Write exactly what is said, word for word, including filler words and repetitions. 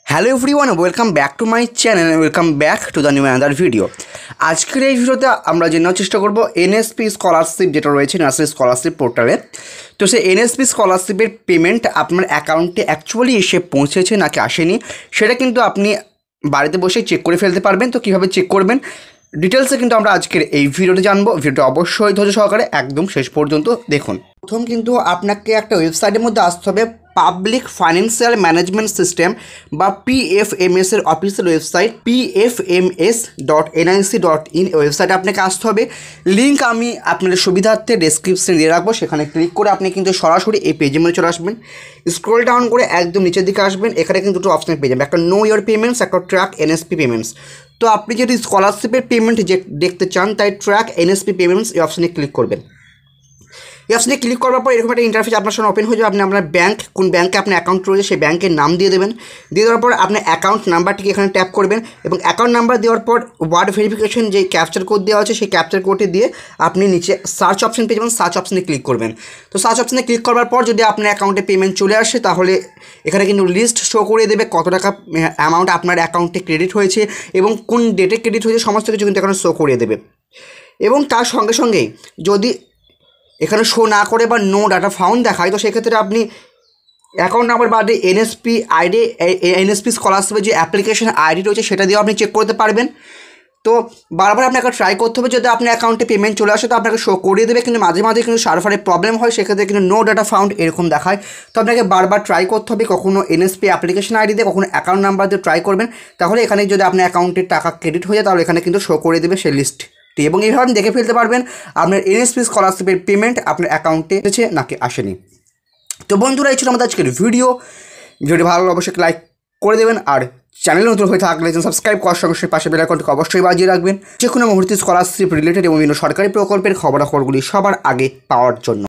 Hello everyone, welcome back to my channel, welcome back to the new another video. আজকের এই ভিডিওতে আমরা জানার চেষ্টা করব এনএসপি স্কলারশিপ যেটা রয়েছে ন্যাশনাল স্কলারশিপ পোর্টালে। তো সেই এনএসপি স্কলারশিপের পেমেন্ট আপনার অ্যাকাউন্টে অ্যাকচুয়ালি এসে পৌঁছেছে নাকি আসেনি সেটা কিন্তু আপনি বাড়িতে বসে চেক করে ফেলতে পারবেন। তো কীভাবে চেক করবেন ডিটেলসে কিন্তু আমরা আজকের এই ভিডিওতে জানবো। ভিডিওটা অবশ্যই ধৈর্য সহকারে একদম শেষ পর্যন্ত দেখুন। প্রথম কিন্তু আপনাকে একটা ওয়েবসাইটের মধ্যে আসতে হবে, পাবলিক ফাইন্যান্সিয়াল ম্যানেজমেন্ট সিস্টেম বা পিএফএমএস এর official website PFMS dot NIC dot in ওয়েবসাইটে আপনাকে আসতে হবে। লিঙ্ক আমি আপনাদের সুবিধার্থে ডেসক্রিপশনে দিয়ে রাখবো, সেখানে ক্লিক করে আপনি কিন্তু সরাসরি এই পেজের মধ্যে চলে আসবেন। স্ক্রল ডাউন করে একদম নিচের দিকে আসবেন, এখানে কিন্তু দুটো অপশন পেয়ে যাবেন, একটা নো ইয়োর পেমেন্টস, একটা ট্র্যাক এনএসপি পেমেন্টস। তো আপনি যদি স্কলারশিপের পেমেন্ট যে দেখতে চান তাই ট্র্যাক এনএসপি পেমেন্টস এই অপশানে ক্লিক করবেন। এই অপশানে ক্লিক করার পর এরকম একটা ইন্টারফেস আপনার সামনে ওপেন হয়ে যাবে। আপনি আপনার ব্যাঙ্ক, কোন ব্যাঙ্কে আপনার অ্যাকাউন্ট রয়েছে সেই ব্যাঙ্কের নাম দিয়ে দেবেন। দিয়ে দেওয়ার পর আপনার অ্যাকাউন্ট নাম্বারটিকে এখানে ট্যাপ করবেন এবং অ্যাকাউন্ট নাম্বার দেওয়ার পর ওয়ার্ড ভেরিফিকেশন যে ক্যাপচার কোড দেওয়া আছে সেই ক্যাপচার কোডটি দিয়ে আপনি নিচে সার্চ অপশন পেয়ে যাবেন। সার্চ অপশানে ক্লিক করবেন। তো সার্চ অপশানে ক্লিক করার পর যদি আপনার অ্যাকাউন্টে পেমেন্ট চলে আসে তাহলে এখানে কিন্তু লিস্ট শো করে দেবে কত টাকা অ্যামাউন্ট আপনার অ্যাকাউন্টে ক্রেডিট হয়েছে এবং কোন ডেটে ক্রেডিট হয়েছে সমস্ত কিছু কিন্তু এখানে শো করে দেবে। এবং তার সঙ্গে সঙ্গেই যদি এখানে শো না করে বা নো ডাটা ফাউন্ড দেখায় তো সেক্ষেত্রে আপনি অ্যাকাউন্ট নাম্বার বাদে এনএসপি আইডি এনএসপি স্কলারশিপের যে অ্যাপ্লিকেশন আইডি রয়েছে সেটা দিয়েও আপনি চেক করতে পারবেন। তো বারবার আপনাকে ট্রাই করতে হবে, যদি আপনার অ্যাকাউন্টে পেমেন্ট চলে আসে তো আপনাকে শো করিয়ে দেবে, কিন্তু মাঝে মাঝে কিন্তু সার্ভারের প্রবলেম হয়, সেক্ষেত্রে কিন্তু নো ডাটা ফাউন্ড এরকম দেখায়। তো আপনাকে বারবার ট্রাই করতে হবে, কখনো এনএসপি অ্যাপ্লিকেশন আইডি দিয়ে কখনো অ্যাকাউন্ট নাম্বার দিয়ে ট্রাই করবেন, তাহলে এখানে যদি আপনার অ্যাকাউন্টের টাকা ক্রেডিট হয়ে যায় তাহলে এখানে কিন্তু শো করে দেবে সেই লিস্ট। এবং এইভাবে আপনি দেখে ফেলতে পারবেন আপনার এনএসপি স্কলারশিপের পেমেন্ট আপনার অ্যাকাউন্টে এসেছে নাকি আসেনি। তো বন্ধুরা, এই ছিল আমাদের আজকের ভিডিও। ভিডিওটি ভালো লাগলে অবশ্যই লাইক করে দেবেন, আর চ্যানেল নতুন হয়ে থাকলে সাবস্ক্রাইব করার সঙ্গে সঙ্গে পাশে বেল আইকনটিকে অবশ্যই বাজিয়ে রাখবেন, যে কোনো মুহূর্তে স্কলারশিপ রিলেটেড এবং বিভিন্ন সরকারি প্রকল্পের খবরাখবরগুলি সবার আগে পাওয়ার জন্য।